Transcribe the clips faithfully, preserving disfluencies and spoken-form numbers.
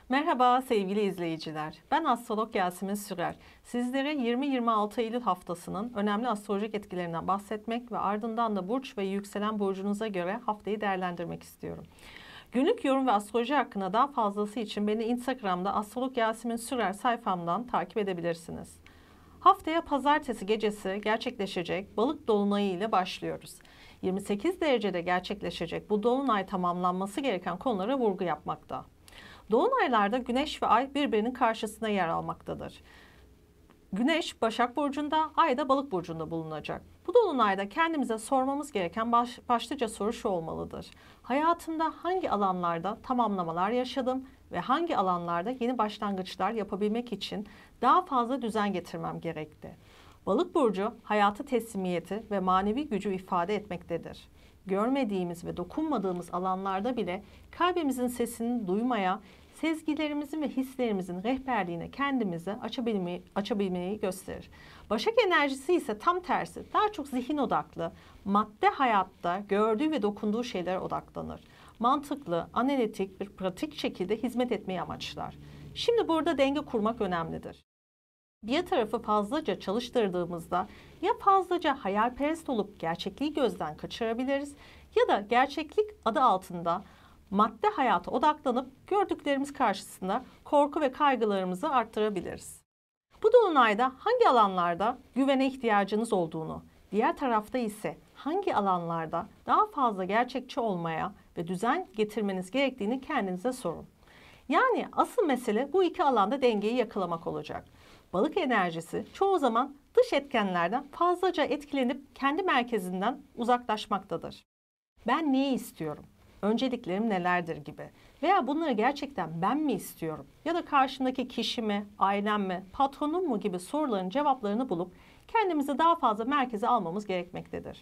Merhaba sevgili izleyiciler. Ben astrolog Yasemin Sürer. Sizlere yirmi yirmi altı Eylül haftasının önemli astrolojik etkilerinden bahsetmek ve ardından da burç ve yükselen burcunuza göre haftayı değerlendirmek istiyorum. Günlük yorum ve astroloji hakkında daha fazlası için beni Instagram'da astrolog Yasemin Sürer sayfamdan takip edebilirsiniz. Haftaya pazartesi gecesi gerçekleşecek balık dolunayı ile başlıyoruz. yirmi sekiz derecede gerçekleşecek bu dolunay tamamlanması gereken konulara vurgu yapmakta. Dolunaylarda Güneş ve Ay birbirinin karşısında yer almaktadır. Güneş Başak Burcu'nda, Ay da Balık Burcu'nda bulunacak. Bu dolunayda kendimize sormamız gereken baş, başlıca soru şu olmalıdır. Hayatımda hangi alanlarda tamamlamalar yaşadım ve hangi alanlarda yeni başlangıçlar yapabilmek için daha fazla düzen getirmem gerekti? Balık Burcu hayatı teslimiyeti ve manevi gücü ifade etmektedir. Görmediğimiz ve dokunmadığımız alanlarda bile kalbimizin sesini duymaya, sezgilerimizin ve hislerimizin rehberliğine kendimizi açabilmeyi, açabilmeyi gösterir. Başak enerjisi ise tam tersi, daha çok zihin odaklı, madde hayatta gördüğü ve dokunduğu şeylere odaklanır. Mantıklı, analitik bir pratik şekilde hizmet etmeyi amaçlar. Şimdi burada denge kurmak önemlidir. Bir tarafı fazlaca çalıştırdığımızda ya fazlaca hayalperest olup gerçekliği gözden kaçırabiliriz ya da gerçeklik adı altında madde hayata odaklanıp gördüklerimiz karşısında korku ve kaygılarımızı arttırabiliriz. Bu dolunayda hangi alanlarda güvene ihtiyacınız olduğunu, diğer tarafta ise hangi alanlarda daha fazla gerçekçi olmaya ve düzen getirmeniz gerektiğini kendinize sorun. Yani asıl mesele bu iki alanda dengeyi yakalamak olacak. Balık enerjisi çoğu zaman dış etkenlerden fazlaca etkilenip kendi merkezinden uzaklaşmaktadır. Ben neyi istiyorum? Önceliklerim nelerdir gibi veya bunları gerçekten ben mi istiyorum ya da karşımdaki kişi mi, ailem mi, patronum mu gibi soruların cevaplarını bulup kendimizi daha fazla merkeze almamız gerekmektedir.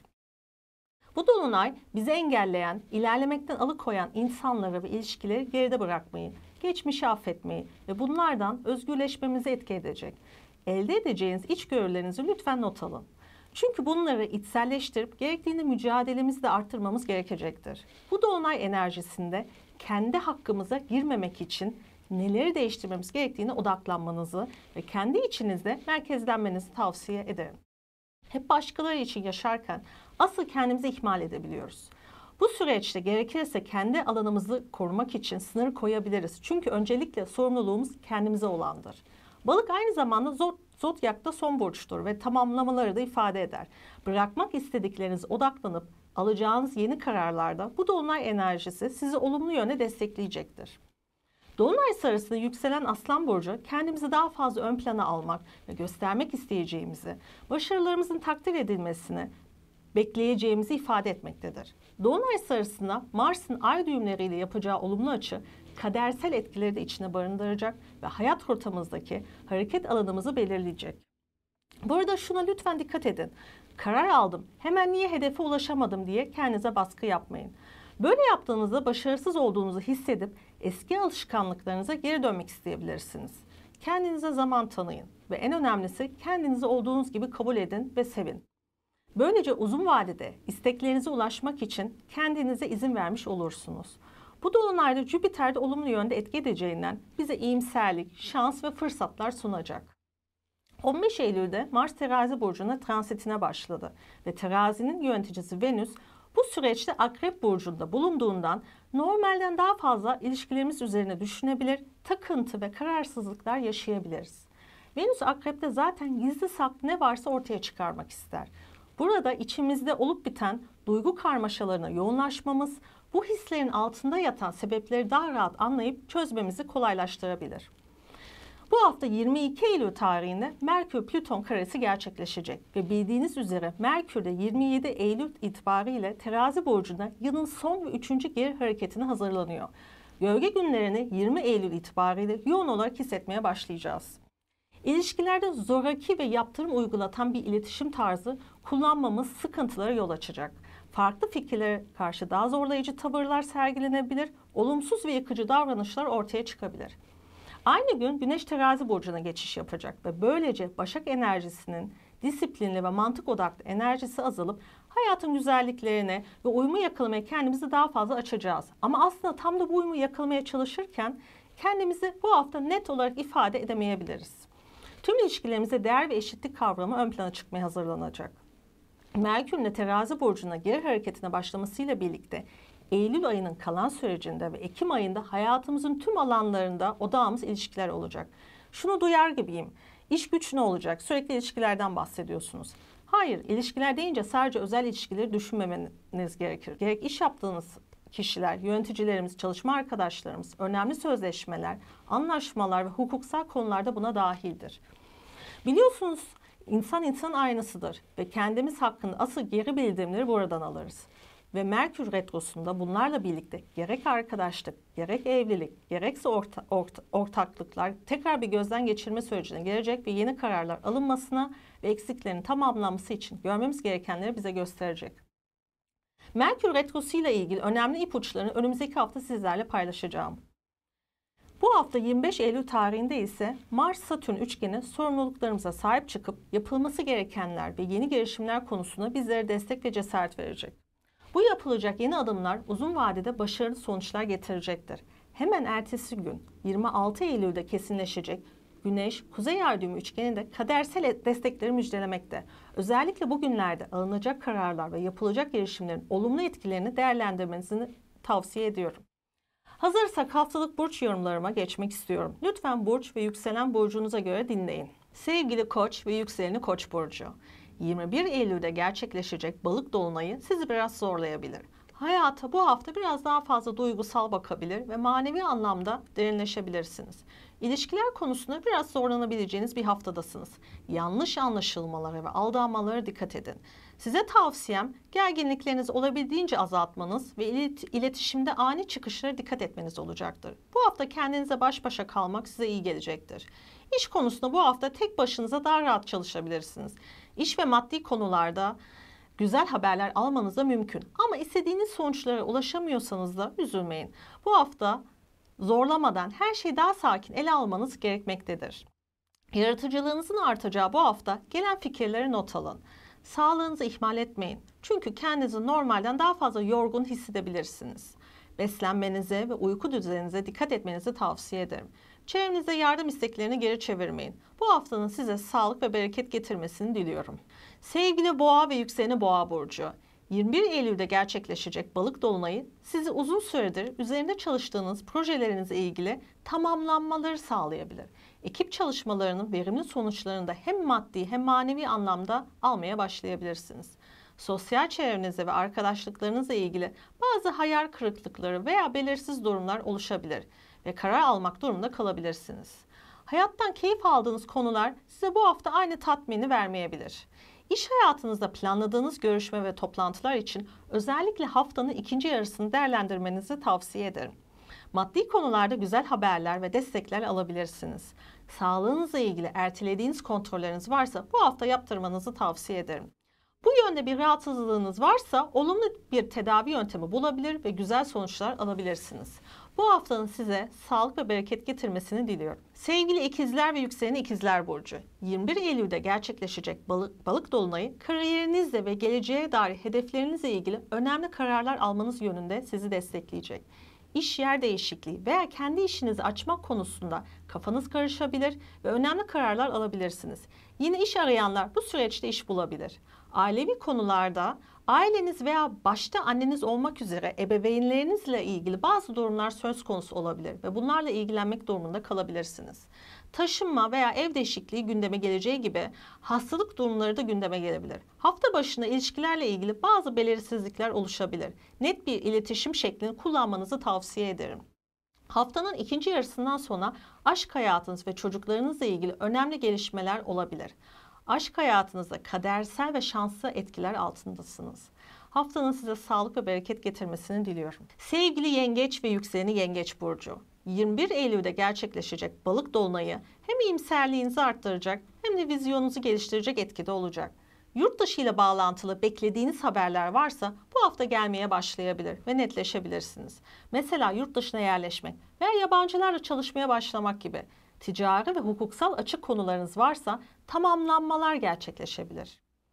Bu dolunay bizi engelleyen, ilerlemekten alıkoyan insanları ve ilişkileri geride bırakmayı, geçmişi affetmeyi ve bunlardan özgürleşmemizi etki edecek. Elde edeceğiniz içgörülerinizi lütfen not alın. Çünkü bunları içselleştirip gerektiğinde mücadelemizi de arttırmamız gerekecektir. Bu dolunay enerjisinde kendi hakkımıza girmemek için neleri değiştirmemiz gerektiğine odaklanmanızı ve kendi içinizde merkezlenmenizi tavsiye ederim. Hep başkaları için yaşarken asıl kendimizi ihmal edebiliyoruz. Bu süreçte gerekirse kendi alanımızı korumak için sınır koyabiliriz. Çünkü öncelikle sorumluluğumuz kendimize olandır. Balık aynı zamanda zodyakta son burçtur ve tamamlamaları da ifade eder. Bırakmak istedikleriniz odaklanıp alacağınız yeni kararlarda bu dolunay enerjisi sizi olumlu yöne destekleyecektir. Dolunay sırasında yükselen Aslan Burcu kendimizi daha fazla ön plana almak ve göstermek isteyeceğimizi, başarılarımızın takdir edilmesini bekleyeceğimizi ifade etmektedir. Dolunay sırasında Mars'ın ay düğümleriyle yapacağı olumlu açı kadersel etkileri de içine barındıracak ve hayat rotamızdaki hareket alanımızı belirleyecek. Bu arada şuna lütfen dikkat edin. Karar aldım, hemen niye hedefe ulaşamadım diye kendinize baskı yapmayın. Böyle yaptığınızda başarısız olduğunuzu hissedip eski alışkanlıklarınıza geri dönmek isteyebilirsiniz. Kendinize zaman tanıyın ve en önemlisi kendinizi olduğunuz gibi kabul edin ve sevin. Böylece uzun vadede isteklerinize ulaşmak için kendinize izin vermiş olursunuz. Bu dolunayda Jüpiter'de olumlu yönde etki edeceğinden bize iyimserlik, şans ve fırsatlar sunacak. on beş Eylül'de Mars Terazi burcuna transitine başladı ve terazinin yöneticisi Venüs bu süreçte Akrep burcunda bulunduğundan normalden daha fazla ilişkilerimiz üzerine düşünebilir, takıntı ve kararsızlıklar yaşayabiliriz. Venüs Akrep'te zaten gizli saklı ne varsa ortaya çıkarmak ister. Burada içimizde olup biten duygu karmaşalarına yoğunlaşmamız, bu hislerin altında yatan sebepleri daha rahat anlayıp çözmemizi kolaylaştırabilir. Bu hafta yirmi iki Eylül tarihinde Merkür-Plüton karesi gerçekleşecek ve bildiğiniz üzere Merkür de yirmi yedi Eylül itibariyle Terazi burcunda yılın son ve üçüncü geri hareketine hazırlanıyor. Gölge günlerini yirmi Eylül itibariyle yoğun olarak hissetmeye başlayacağız. İlişkilerde zoraki ve yaptırım uygulatan bir iletişim tarzı kullanmamız sıkıntılara yol açacak. Farklı fikirlere karşı daha zorlayıcı tavırlar sergilenebilir, olumsuz ve yıkıcı davranışlar ortaya çıkabilir. Aynı gün Güneş Terazi burcuna geçiş yapacak ve böylece Başak enerjisinin disiplinli ve mantık odaklı enerjisi azalıp hayatın güzelliklerine ve uyumu yakalamaya kendimizi daha fazla açacağız. Ama aslında tam da bu uyumu yakalamaya çalışırken kendimizi bu hafta net olarak ifade edemeyebiliriz. Tüm ilişkilerimize değer ve eşitlik kavramı ön plana çıkmaya hazırlanacak. Merkür'ün terazi burcuna geri hareketine başlamasıyla birlikte Eylül ayının kalan sürecinde ve Ekim ayında hayatımızın tüm alanlarında odağımız ilişkiler olacak. Şunu duyar gibiyim. İş güç ne olacak? Sürekli ilişkilerden bahsediyorsunuz. Hayır, ilişkiler deyince sadece özel ilişkileri düşünmemeniz gerekir. Gerek iş yaptığınız kişiler, yöneticilerimiz, çalışma arkadaşlarımız, önemli sözleşmeler, anlaşmalar ve hukuksal konularda buna dahildir. Biliyorsunuz, insan insan aynasıdır ve kendimiz hakkında asıl geri bildirimleri buradan alırız. Ve Merkür Retrosu'nda bunlarla birlikte gerek arkadaşlık, gerek evlilik, gerekse orta, orta, ortaklıklar tekrar bir gözden geçirme sürecine gelecek ve yeni kararlar alınmasına ve eksiklerin tamamlanması için görmemiz gerekenleri bize gösterecek. Merkür Retrosu ile ilgili önemli ipuçlarını önümüzdeki hafta sizlerle paylaşacağım. Bu hafta yirmi beş Eylül tarihinde ise Mars-Satürn üçgeni sorumluluklarımıza sahip çıkıp yapılması gerekenler ve yeni girişimler konusunda bizlere destek ve cesaret verecek. Bu yapılacak yeni adımlar uzun vadede başarılı sonuçlar getirecektir. Hemen ertesi gün yirmi altı Eylül'de kesinleşecek Güneş, Kuzey Ay düğümü üçgeni de kadersel destekleri müjdelemekte. Özellikle bugünlerde alınacak kararlar ve yapılacak girişimlerin olumlu etkilerini değerlendirmenizi tavsiye ediyorum. Hazırsak haftalık burç yorumlarıma geçmek istiyorum. Lütfen burç ve yükselen burcunuza göre dinleyin. Sevgili Koç ve yükseleni Koç burcu. yirmi bir Eylül'de gerçekleşecek balık dolunayı sizi biraz zorlayabilir. Hayata bu hafta biraz daha fazla duygusal bakabilir ve manevi anlamda derinleşebilirsiniz. İlişkiler konusunda biraz zorlanabileceğiniz bir haftadasınız. Yanlış anlaşılmalara ve aldanmalara dikkat edin. Size tavsiyem gerginliklerinizi olabildiğince azaltmanız ve iletişimde ani çıkışlara dikkat etmeniz olacaktır. Bu hafta kendinize baş başa kalmak size iyi gelecektir. İş konusunda bu hafta tek başınıza daha rahat çalışabilirsiniz. İş ve maddi konularda güzel haberler almanız da mümkün. Ama istediğiniz sonuçlara ulaşamıyorsanız da üzülmeyin. Bu hafta zorlamadan her şeyi daha sakin ele almanız gerekmektedir. Yaratıcılığınızın artacağı bu hafta gelen fikirleri not alın. Sağlığınızı ihmal etmeyin. Çünkü kendinizi normalden daha fazla yorgun hissedebilirsiniz. Beslenmenize ve uyku düzeninize dikkat etmenizi tavsiye ederim. Çevrenizde yardım isteklerini geri çevirmeyin. Bu haftanın size sağlık ve bereket getirmesini diliyorum. Sevgili Boğa ve yükseleni Boğa burcu. yirmi bir Eylül'de gerçekleşecek balık dolunayı sizi uzun süredir üzerinde çalıştığınız projelerinizle ilgili tamamlanmaları sağlayabilir. Ekip çalışmalarının verimli sonuçlarını da hem maddi hem manevi anlamda almaya başlayabilirsiniz. Sosyal çevrenizde ve arkadaşlıklarınızla ilgili bazı hayal kırıklıkları veya belirsiz durumlar oluşabilir ve karar almak durumunda kalabilirsiniz. Hayattan keyif aldığınız konular size bu hafta aynı tatmini vermeyebilir. İş hayatınızda planladığınız görüşme ve toplantılar için özellikle haftanın ikinci yarısını değerlendirmenizi tavsiye ederim. Maddi konularda güzel haberler ve destekler alabilirsiniz. Sağlığınızla ilgili ertelediğiniz kontrolleriniz varsa bu hafta yaptırmanızı tavsiye ederim. Bu yönde bir rahatsızlığınız varsa olumlu bir tedavi yöntemi bulabilir ve güzel sonuçlar alabilirsiniz. Bu haftanın size sağlık ve bereket getirmesini diliyorum. Sevgili ikizler ve yükseleni ikizler burcu. yirmi bir Eylül'de gerçekleşecek balık, balık dolunayı kariyerinizle ve geleceğe dair hedeflerinizle ilgili önemli kararlar almanız yönünde sizi destekleyecek. İş yer değişikliği veya kendi işinizi açmak konusunda kafanız karışabilir ve önemli kararlar alabilirsiniz. Yine iş arayanlar bu süreçte iş bulabilir. Ailevi konularda aileniz veya başta anneniz olmak üzere ebeveynlerinizle ilgili bazı durumlar söz konusu olabilir ve bunlarla ilgilenmek durumunda kalabilirsiniz. Taşınma veya ev değişikliği gündeme geleceği gibi hastalık durumları da gündeme gelebilir. Hafta başında ilişkilerle ilgili bazı belirsizlikler oluşabilir. Net bir iletişim şeklini kullanmanızı tavsiye ederim. Haftanın ikinci yarısından sonra aşk hayatınız ve çocuklarınızla ilgili önemli gelişmeler olabilir. Aşk hayatınızda kadersel ve şanslı etkiler altındasınız. Haftanın size sağlık ve bereket getirmesini diliyorum. Sevgili yengeç ve yükseleni yengeç burcu. yirmi bir Eylül'de gerçekleşecek balık dolunayı hem iyimserliğinizi arttıracak hem de vizyonunuzu geliştirecek etkide olacak. Yurt dışı ile bağlantılı beklediğiniz haberler varsa bu hafta gelmeye başlayabilir ve netleşebilirsiniz. Mesela yurt dışına yerleşmek veya yabancılarla çalışmaya başlamak gibi ticari ve hukuksal açık konularınız varsa tamamlanmalar gerçekleşebilir.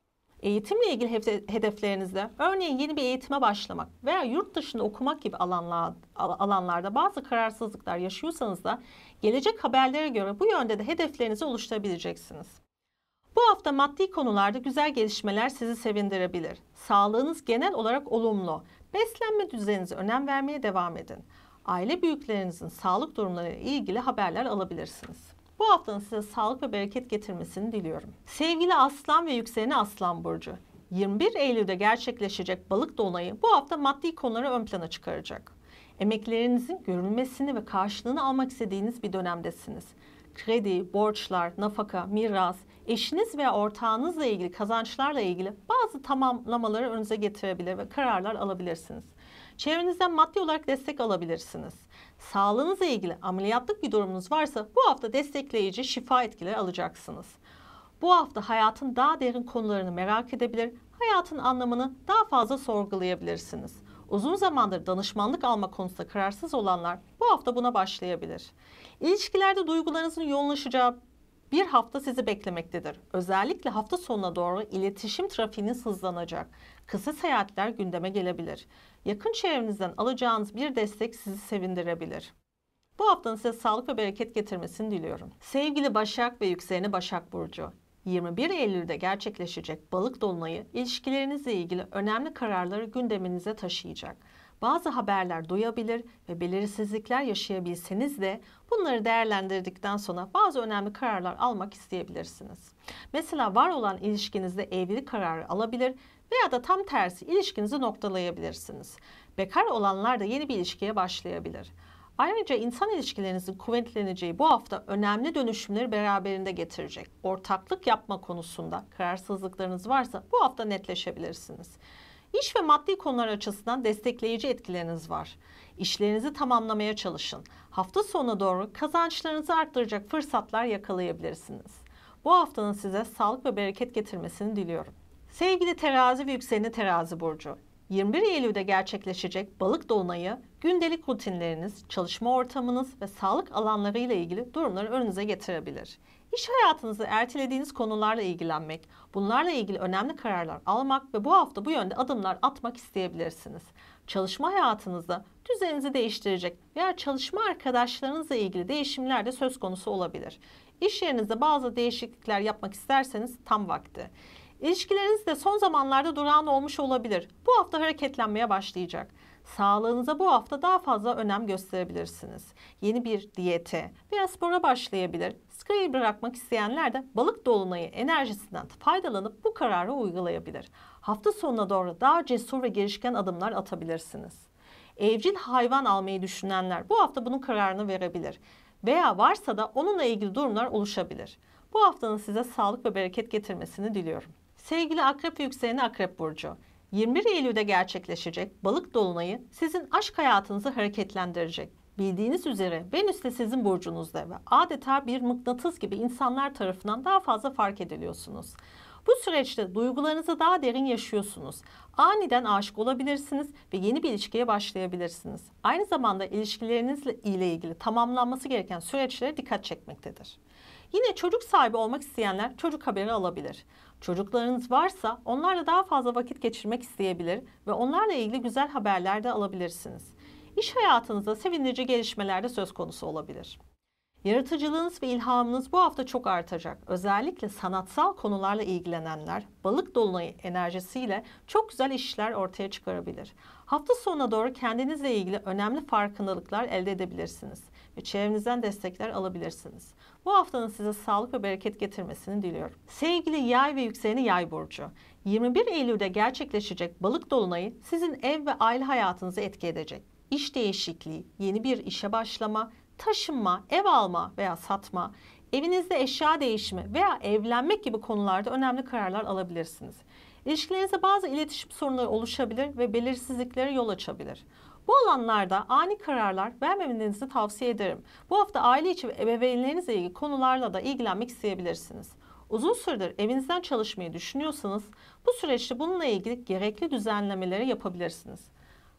Eğitimle ilgili hedeflerinizde, örneğin yeni bir eğitime başlamak veya yurt dışında okumak gibi alanlar, alanlarda bazı kararsızlıklar yaşıyorsanız da gelecek haberlere göre bu yönde de hedeflerinizi oluşturabileceksiniz. Bu hafta maddi konularda güzel gelişmeler sizi sevindirebilir. Sağlığınız genel olarak olumlu. Beslenme düzeninize önem vermeye devam edin. Aile büyüklerinizin sağlık durumlarıyla ilgili haberler alabilirsiniz. Bu haftanın size sağlık ve bereket getirmesini diliyorum. Sevgili Aslan ve Yükseleni Aslan Burcu, yirmi bir Eylül'de gerçekleşecek balık dolunayı bu hafta maddi konuları ön plana çıkaracak. Emeklerinizin görülmesini ve karşılığını almak istediğiniz bir dönemdesiniz. Kredi, borçlar, nafaka, miras, eşiniz veya ortağınızla ilgili kazançlarla ilgili bazı tamamlamaları önünüze getirebilir ve kararlar alabilirsiniz. Çevrenizden maddi olarak destek alabilirsiniz. Sağlığınızla ilgili ameliyatlık bir durumunuz varsa bu hafta destekleyici şifa etkileri alacaksınız. Bu hafta hayatın daha derin konularını merak edebilir, hayatın anlamını daha fazla sorgulayabilirsiniz. Uzun zamandır danışmanlık alma konusunda kararsız olanlar bu hafta buna başlayabilir. İlişkilerde duygularınızın yoğunlaşacağı bir hafta sizi beklemektedir. Özellikle hafta sonuna doğru iletişim trafiğiniz hızlanacak. Kısa seyahatler gündeme gelebilir. Yakın çevrenizden alacağınız bir destek sizi sevindirebilir. Bu haftanın size sağlık ve bereket getirmesini diliyorum. Sevgili Başak ve Yükseleni Başak Burcu, yirmi bir Eylül'de gerçekleşecek balık dolunayı ilişkilerinizle ilgili önemli kararları gündeminize taşıyacak. Bazı haberler duyabilir ve belirsizlikler yaşayabilseniz de bunları değerlendirdikten sonra bazı önemli kararlar almak isteyebilirsiniz. Mesela var olan ilişkinizde evlilik kararı alabilir veya da tam tersi ilişkinizi noktalayabilirsiniz. Bekar olanlar da yeni bir ilişkiye başlayabilir. Ayrıca insan ilişkilerinizin kuvvetleneceği bu hafta önemli dönüşümleri beraberinde getirecek. Ortaklık yapma konusunda kararsızlıklarınız varsa bu hafta netleşebilirsiniz. İş ve maddi konular açısından destekleyici etkileriniz var. İşlerinizi tamamlamaya çalışın. Hafta sonuna doğru kazançlarınızı arttıracak fırsatlar yakalayabilirsiniz. Bu haftanın size sağlık ve bereket getirmesini diliyorum. Sevgili Terazi ve Yükseleni Terazi Burcu, yirmi bir Eylül'de gerçekleşecek balık dolunayı gündelik rutinleriniz, çalışma ortamınız ve sağlık alanları ile ilgili durumları önünüze getirebilir. İş hayatınızda ertelediğiniz konularla ilgilenmek, bunlarla ilgili önemli kararlar almak ve bu hafta bu yönde adımlar atmak isteyebilirsiniz. Çalışma hayatınızda düzeninizi değiştirecek veya çalışma arkadaşlarınızla ilgili değişimler de söz konusu olabilir. İş yerinizde bazı değişiklikler yapmak isterseniz tam vakti. İlişkileriniz de son zamanlarda durağan olmuş olabilir. Bu hafta hareketlenmeye başlayacak. Sağlığınıza bu hafta daha fazla önem gösterebilirsiniz. Yeni bir diyete veya spora başlayabilir. Sigarayı bırakmak isteyenler de balık dolunayı enerjisinden faydalanıp bu kararı uygulayabilir. Hafta sonuna doğru daha cesur ve girişken adımlar atabilirsiniz. Evcil hayvan almayı düşünenler bu hafta bunun kararını verebilir. Veya varsa da onunla ilgili durumlar oluşabilir. Bu haftanın size sağlık ve bereket getirmesini diliyorum. Sevgili Akrep ve Yükseleni Akrep Burcu, yirmi bir Eylül'de gerçekleşecek balık dolunayı sizin aşk hayatınızı hareketlendirecek. Bildiğiniz üzere Venüs de sizin burcunuzda ve adeta bir mıknatıs gibi insanlar tarafından daha fazla fark ediliyorsunuz. Bu süreçte duygularınızı daha derin yaşıyorsunuz. Aniden aşık olabilirsiniz ve yeni bir ilişkiye başlayabilirsiniz. Aynı zamanda ilişkilerinizle ile ilgili tamamlanması gereken süreçlere dikkat çekmektedir. Yine çocuk sahibi olmak isteyenler çocuk haberi alabilir. Çocuklarınız varsa onlarla daha fazla vakit geçirmek isteyebilir ve onlarla ilgili güzel haberler de alabilirsiniz. İş hayatınızda sevindirici gelişmeler de söz konusu olabilir. Yaratıcılığınız ve ilhamınız bu hafta çok artacak. Özellikle sanatsal konularla ilgilenenler balık dolunayı enerjisiyle çok güzel işler ortaya çıkarabilir. Hafta sonuna doğru kendinizle ilgili önemli farkındalıklar elde edebilirsiniz ve çevrenizden destekler alabilirsiniz. Bu haftanın size sağlık ve bereket getirmesini diliyorum. Sevgili Yay ve Yükseleni Yay Burcu, yirmi bir Eylül'de gerçekleşecek balık dolunayı sizin ev ve aile hayatınızı etki edecek. İş değişikliği, yeni bir işe başlama, taşınma, ev alma veya satma, evinizde eşya değişimi veya evlenmek gibi konularda önemli kararlar alabilirsiniz. İlişkilerinizde bazı iletişim sorunları oluşabilir ve belirsizliklere yol açabilir. Bu alanlarda ani kararlar vermemenizi tavsiye ederim. Bu hafta aile içi ve ebeveynlerinizle ilgili konularla da ilgilenmek isteyebilirsiniz. Uzun süredir evinizden çalışmayı düşünüyorsanız bu süreçte bununla ilgili gerekli düzenlemeleri yapabilirsiniz.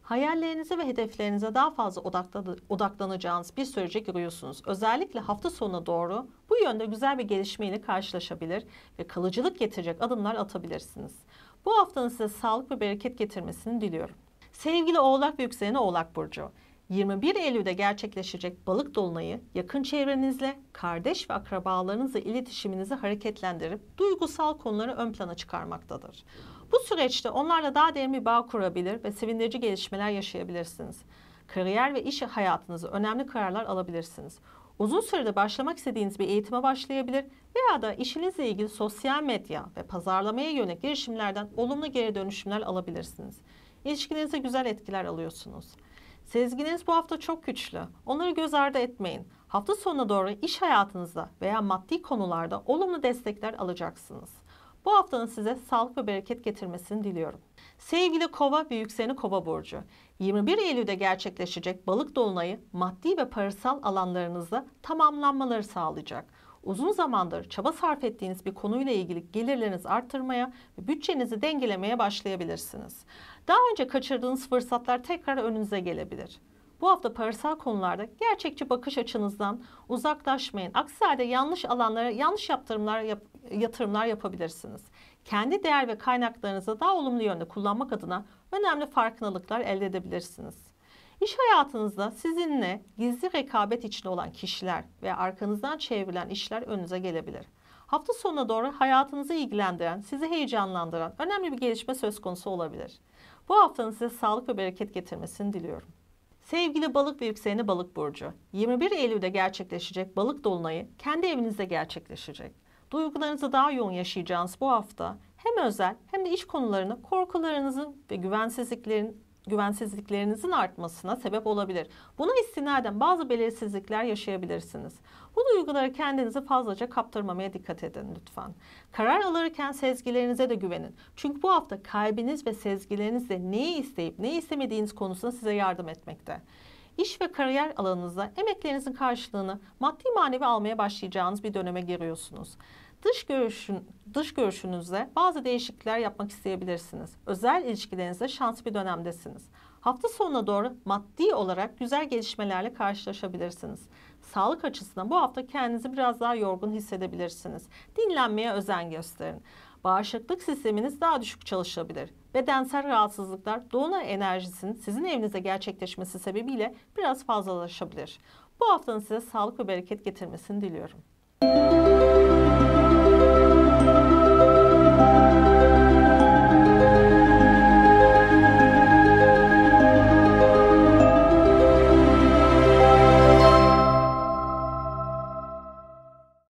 Hayallerinize ve hedeflerinize daha fazla odakla- odaklanacağınız bir sürece giriyorsunuz. Özellikle hafta sonuna doğru bu yönde güzel bir gelişmeyle karşılaşabilir ve kalıcılık getirecek adımlar atabilirsiniz. Bu haftanın size sağlık ve bereket getirmesini diliyorum. Sevgili Oğlak ve Yükselen Oğlak Burcu, yirmi bir Eylül'de gerçekleşecek balık dolunayı yakın çevrenizle, kardeş ve akrabalarınızla iletişiminizi hareketlendirip duygusal konuları ön plana çıkarmaktadır. Bu süreçte onlarla daha derin bir bağ kurabilir ve sevindirici gelişmeler yaşayabilirsiniz. Kariyer ve iş hayatınızda önemli kararlar alabilirsiniz. Uzun sürede başlamak istediğiniz bir eğitime başlayabilir veya da işinizle ilgili sosyal medya ve pazarlamaya yönelik girişimlerden olumlu geri dönüşümler alabilirsiniz. İlişkinize güzel etkiler alıyorsunuz. Sezginiz bu hafta çok güçlü. Onları göz ardı etmeyin. Hafta sonuna doğru iş hayatınızda veya maddi konularda olumlu destekler alacaksınız. Bu haftanın size sağlık ve bereket getirmesini diliyorum. Sevgili Kova ve Yükseleni Kova burcu, yirmi bir Eylül'de gerçekleşecek balık dolunayı maddi ve parasal alanlarınızda tamamlanmaları sağlayacak. Uzun zamandır çaba sarf ettiğiniz bir konuyla ilgili gelirlerinizi artırmaya ve bütçenizi dengelemeye başlayabilirsiniz. Daha önce kaçırdığınız fırsatlar tekrar önünüze gelebilir. Bu hafta parasal konularda gerçekçi bakış açınızdan uzaklaşmayın. Aksi halde yanlış alanlara yanlış yatırımlar, yap, yatırımlar yapabilirsiniz. Kendi değer ve kaynaklarınızı daha olumlu yönde kullanmak adına önemli farkındalıklar elde edebilirsiniz. İş hayatınızda sizinle gizli rekabet içinde olan kişiler ve arkanızdan çevrilen işler önünüze gelebilir. Hafta sonuna doğru hayatınızı ilgilendiren, sizi heyecanlandıran önemli bir gelişme söz konusu olabilir. Bu haftanın size sağlık ve bereket getirmesini diliyorum. Sevgili Balık ve Yükseleni Balık burcu, yirmi bir Eylül'de gerçekleşecek balık dolunayı kendi evinizde gerçekleşecek. Duygularınızı daha yoğun yaşayacağınız bu hafta hem özel hem de iş konularını korkularınızın ve güvensizliklerin güvensizliklerinizin artmasına sebep olabilir. Buna istinaden bazı belirsizlikler yaşayabilirsiniz. Bu duyguları kendinizi fazlaca kaptırmamaya dikkat edin lütfen. Karar alırken sezgilerinize de güvenin. Çünkü bu hafta kalbiniz ve sezgilerinizle neyi isteyip neyi istemediğiniz konusunda size yardım etmekte. İş ve kariyer alanınızda emeklerinizin karşılığını maddi manevi almaya başlayacağınız bir döneme giriyorsunuz. Dış görüşün, dış görüşünüzde bazı değişiklikler yapmak isteyebilirsiniz. Özel ilişkilerinizde şanslı bir dönemdesiniz. Hafta sonuna doğru maddi olarak güzel gelişmelerle karşılaşabilirsiniz. Sağlık açısından bu hafta kendinizi biraz daha yorgun hissedebilirsiniz. Dinlenmeye özen gösterin. Bağışıklık sisteminiz daha düşük çalışabilir. Bedensel rahatsızlıklar dolunay enerjisinin sizin evinizde gerçekleşmesi sebebiyle biraz fazlalaşabilir. Bu haftanın size sağlık ve bereket getirmesini diliyorum.